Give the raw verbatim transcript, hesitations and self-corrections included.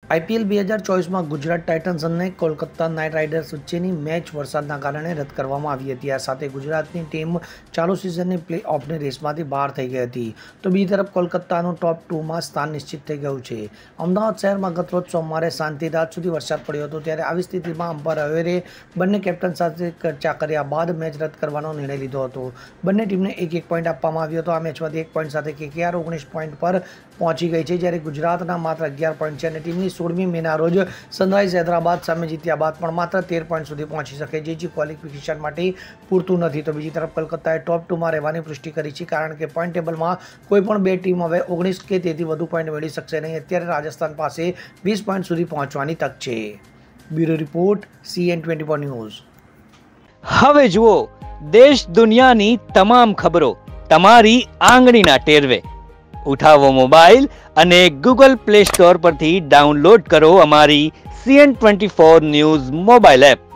IPL બે હજાર ચોવીસમાં ગુજરાત ટાઇટન્સ અને કોલકાતા નાઇટ રાઇડર્સ વચ્ચેની મેચ વરસાદના કારણે રદ કરવામાં આવી હતી। આ સાથે ગુજરાતની ટીમ ચાલુ સિઝનની પ્લે ઓફની રેસમાંથી બહાર થઈ ગઈ હતી, તો બીજી તરફ કોલકાતાનું ટોપ ટુમાં સ્થાન નિશ્ચિત થઈ ગયું છે। અમદાવાદ શહેરમાં ગતરોજ સોમવારે સાંજથી રાત સુધી વરસાદ પડ્યો હતો, ત્યારે આવી સ્થિતિમાં અમ્પાયર અવેરે બંને કેપ્ટન સાથે ચર્ચા કર્યા બાદ મેચ રદ કરવાનો નિર્ણય લીધો હતો। બંને ટીમને એક એક પોઈન્ટ આપવામાં આવ્યો હતો। આ મેચમાંથી એક પોઈન્ટ સાથે કેકેઆર ઓગણીસ પોઈન્ટ પર પહોંચી ગઈ છે, જ્યારે ગુજરાતના માત્ર અગિયાર પોઈન્ટ છે અને ટીમની સોળમી મેના રોજ સનરાઇઝ હૈદરાબાદ સામે જીત્યા બાદ પણ માત્ર તેર પોઈન્ટ સુધી પહોંચી શકે છે, જે ક્વોલિફિકેશન માટે પૂરતું નથી। તો બીજી તરફ કોલકાતાએ ટોપ ટુમાં રહેવાની પુષ્ટિ કરી છે, કારણ કે પોઈન્ટ ટેબલમાં કોઈ પણ બે ટીમ હવે ઓગણીસ કે તેથી વધુ પોઈન્ટ મેળવી શકશે નહીં। અત્યારે રાજસ્થાન પાસે વીસ પોઈન્ટ સુધી પહોંચવાની તક છે। Bureau report CN twenty four news. હવે જુઓ દેશ દુનિયાની તમામ ખબરો તમારી આંગળીના ટેરવે। ઉઠાવો મોબાઈલ અને ગૂગલ પ્લે સ્ટોર પરથી ડાઉનલોડ કરો અમારી CN twenty four news mobile app.